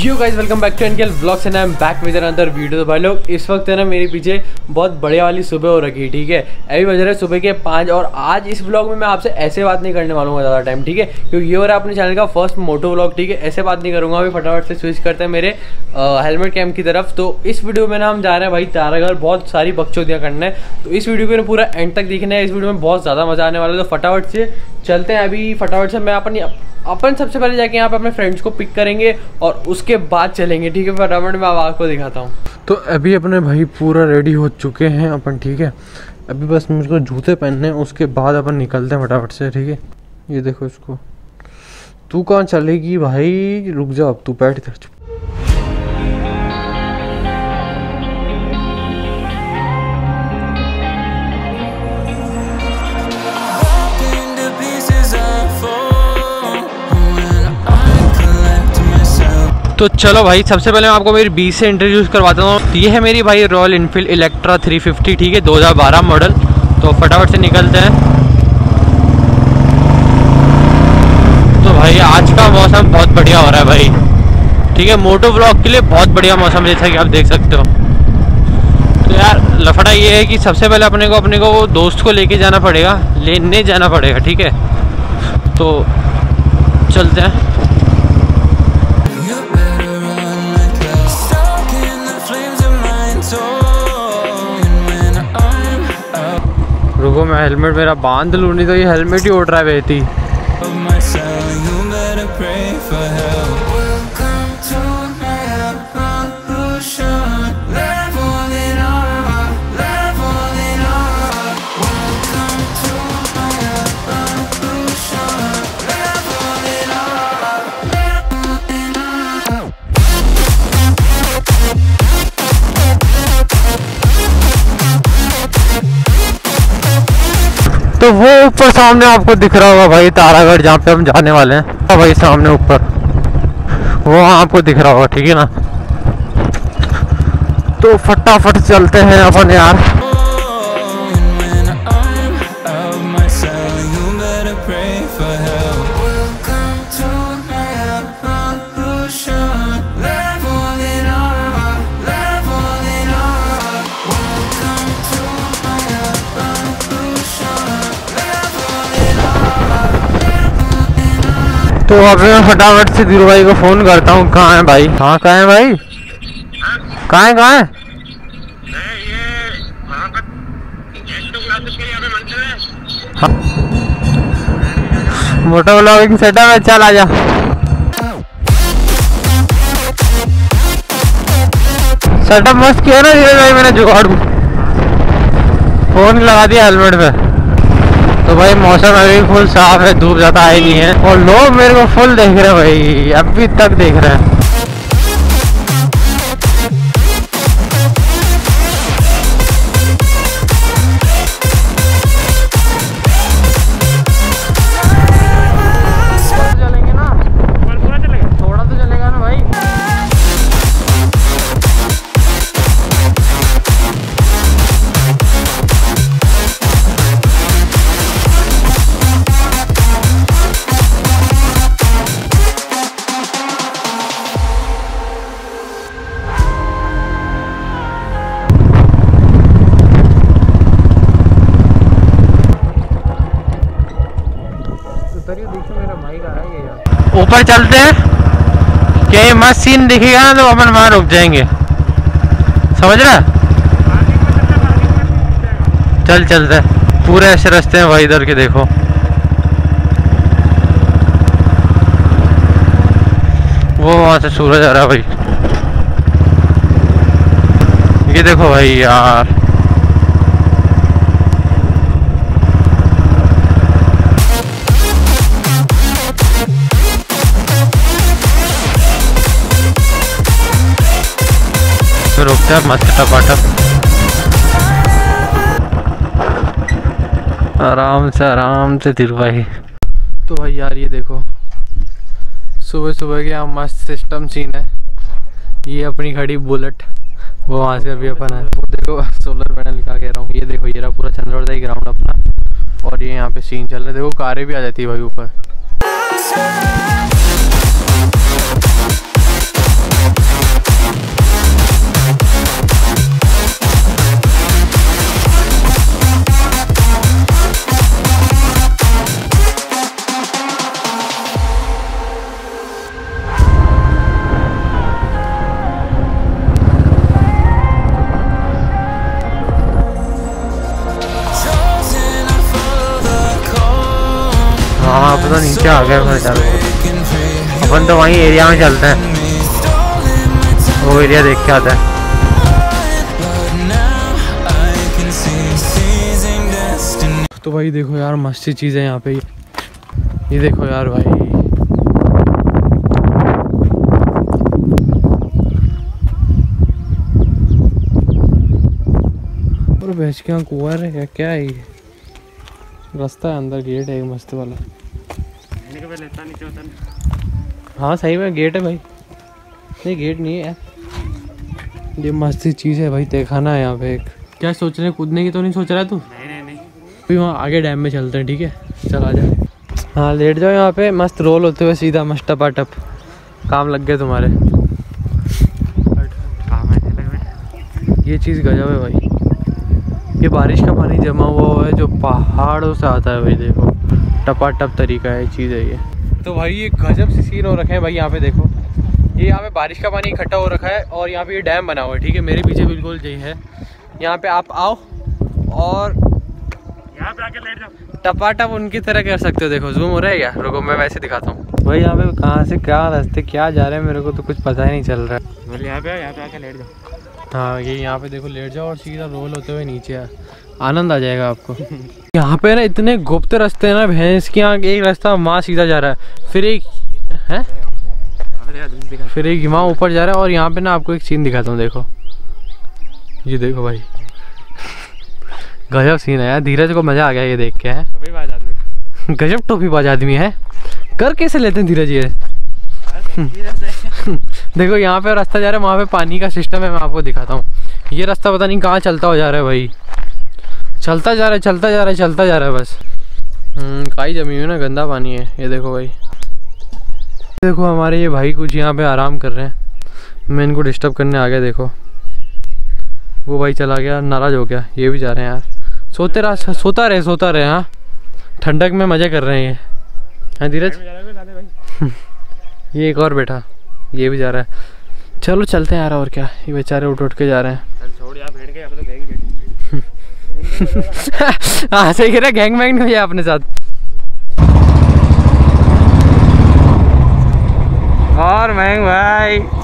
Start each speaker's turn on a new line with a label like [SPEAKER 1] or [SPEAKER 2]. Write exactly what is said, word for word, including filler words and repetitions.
[SPEAKER 1] Yo guys welcome back to NKL vlogs and I am back with another video. तो भाई लोग इस वक्त है ना मेरे पीछे बहुत बढ़िया वाली सुबह हो रखी है, ठीक है। अभी बज रहे सुबह के पाँच और आज इस व्लॉग में मैं आपसे ऐसे बात नहीं करने वाला हूँ ज़्यादा टाइम, ठीक है, क्योंकि ये हो रहा है अपने चैनल का फर्स्ट मोटो व्लॉग, ठीक है। ऐसे बात नहीं करूँगा, अभी फटाफट से स्विच करते हैं मेरे हेलमेट कैम्प की तरफ। तो इस वीडियो में ना हम जा रहे हैं भाई तारागढ़, बहुत सारी बकचोदियाँ करना है, तो इस वीडियो को पूरा एंड तक देखना है। इस वीडियो में बहुत ज़्यादा मज़ा आने वाला है, तो फटाफट से चलते हैं। अभी फटाफट से मैं अपनी अपन सबसे पहले जाके यहाँ पे अपने फ्रेंड्स को पिक करेंगे और उसके बाद चलेंगे, ठीक है। फटाफट मैं अब आपको दिखाता हूँ। तो अभी अपने भाई पूरा रेडी हो चुके हैं अपन, ठीक है। अभी बस मुझको जूते पहनने हैं, उसके बाद अपन निकलते हैं फटाफट से, ठीक है। ये देखो इसको, तू कहाँ चलेगी भाई, रुक जा अब, तू बैठ इधर चुप। तो चलो भाई, सबसे पहले मैं आपको मेरी बीस से इंट्रोड्यूस करवाता हूँ। ये है मेरी भाई Royal Enfield Electra three fifty, ठीक है, दो हज़ार बारह मॉडल। तो फटाफट से निकलते हैं। तो भाई आज का मौसम बहुत बढ़िया हो रहा है भाई, ठीक है। मोटो व्लॉग के लिए बहुत बढ़िया मौसम, जैसा कि आप देख सकते हो। तो यार लफड़ा ये है कि सबसे पहले अपने को अपने को दोस्त को लेके जाना पड़ेगा, लेने जाना पड़ेगा, ठीक है। तो चलते हैं। रुको मैं हेलमेट मेरा बांध लूँ, नहीं तो ये हेलमेट ही उड़ रहा है बेटी। तो वो ऊपर सामने आपको दिख रहा होगा भाई तारागढ़, जहाँ पे हम जाने वाले हैं। हाँ भाई सामने ऊपर वो आपको दिख रहा होगा, ठीक है ना। तो फटाफट चलते हैं अपन यार। तो अभी मैं फटाफट से धीरू भाई को फोन करता हूँ। कहाँ है भाई, हाँ कहाँ है भाई, कहाँ है कहाँ है? हाँ। मोटो व्लॉगिंग सेटअप है, चल आजा। सेटअप मस्त किया ना धीरू भाई, मैंने जुगाड़ फोन लगा दिया हेलमेट पे। तो भाई मौसम अभी फुल साफ है, धूप ज़्यादा आई नहीं है और लोग मेरे को फुल देख रहे हैं भाई, अभी तक देख रहे हैं। चलेंगे ना, थोड़ा तो चलेगा ना भाई। ऊपर चलते हैं, क्या ये मस्त सीन दिखेगा ना तो अपन वहाँ रुक जाएंगे, समझ रहा। चल चलते हैं, पूरे ऐसे रास्ते हैं भाई इधर के, देखो वो वहाँ से सूरज आ रहा है भाई, ये देखो भाई यार। रुकते हैं मस्त टपाटप, आराम से आराम से धीरू भाई। तो भाई यार ये देखो सुबह सुबह के यहाँ मस्त सिस्टम सीन है। ये अपनी खड़ी बुलेट, वो वहाँ से अभी अपन है, वो देखो सोलर पैनल का कह रहा हूँ। ये देखो ये रहा पूरा चंद्रवरदाई ग्राउंड अपना, और ये यहाँ पे सीन चल रहा है। देखो कारें भी आ जाती है भाई ऊपर। तो, तो नीचे आ गए फिर चलो अपन तो वहीं एरिया में चलते हैं, वो एरिया देख के आता है। तो भाई देखो यार मस्त चीज़ है यहाँ पे, ये देखो यार भाई, और भैंस के यहाँ कुआं है क्या, क्या है ये? रास्ता है अंदर, गेट है मस्त वाला। हाँ सही में गेट है भाई, नहीं गेट नहीं है यार, ये मस्त चीज़ है भाई। तहखाना है यहाँ पे एक। क्या सोच रहे हैं, कूदने की तो नहीं सोच रहा है तू? नहीं नहीं नहीं, अभी वहाँ आगे डैम में चलते हैं, ठीक है चल आ जा। हाँ लेट जाओ यहाँ पे, मस्त रोल होते हुए सीधा मस्त टपाटप, काम लग गए तुम्हारे। ये चीज़ गजब है भाई, ये बारिश का पानी जमा हुआ है जो पहाड़ों से आता है भाई, देखो टपाटप तरीका है चीज़ है ये। तो भाई ये गजब से सीन हो रखे हैं भाई, यहाँ पे देखो, ये यहाँ पे बारिश का पानी इकट्ठा हो रखा है और यहाँ पे ये डैम बना हुआ है, ठीक है मेरे पीछे बिल्कुल यही है। यहाँ पे आप आओ और यहाँ पे आके लेट जाओ, टपाटप उनकी तरह कर सकते हो। देखो जूम हो रहा है क्या, रुको मैं वैसे दिखाता हूँ भाई। यहाँ पे कहाँ से क्या रास्ते क्या जा रहे हैं मेरे को तो कुछ पता ही नहीं चल रहा है। बोले यहाँ पे यहाँ पे आके लेट जाओ। हाँ ये यहाँ पे देखो लेट जाओ और सीधा रोल होते हुए नीचे आ, आनंद आ जाएगा आपको। यहाँ पे ना इतने गुप्त रास्ते हैं ना, भैंस के यहाँ एक रास्ता वहाँ सीधा जा रहा है, फिर एक है फिर एक वहाँ ऊपर जा रहा है। और यहाँ पे ना आपको एक सीन दिखाता हूँ, देखो ये देखो भाई गजब सीन है यार। धीरज को मजा आ गया ये देख के, है गजब टोपीबाज आदमी है। कर कैसे लेते हैं धीरज ये? देखो यहाँ पे रास्ता जा रहा है, वहाँ पे पानी का सिस्टम है, मैं आपको दिखाता हूँ। ये रास्ता पता नहीं कहाँ चलता हो जा रहा है भाई, चलता जा रहा है चलता जा रहा है चलता जा रहा है बस। काई जमी हुई ना, गंदा पानी है ये देखो भाई। देखो हमारे ये भाई कुछ यहाँ पे आराम कर रहे हैं, मैं इनको डिस्टर्ब करने आ गया। देखो वो भाई चला गया, नाराज हो गया, ये भी जा रहे हैं यार। सोते रहा सोता रहे सोता रहे हाँ, ठंडक में मज़े कर रहे हैं ये, हाँ धीरज। ये एक और बैठा, ये भी जा रहा है। चलो चलते हैं यार, और क्या ये बेचारे उठ उठ के जा रहे हैं। हाँ सही कह रहा, गैंग वैंग नहीं है अपने साथ। और मैंग भाई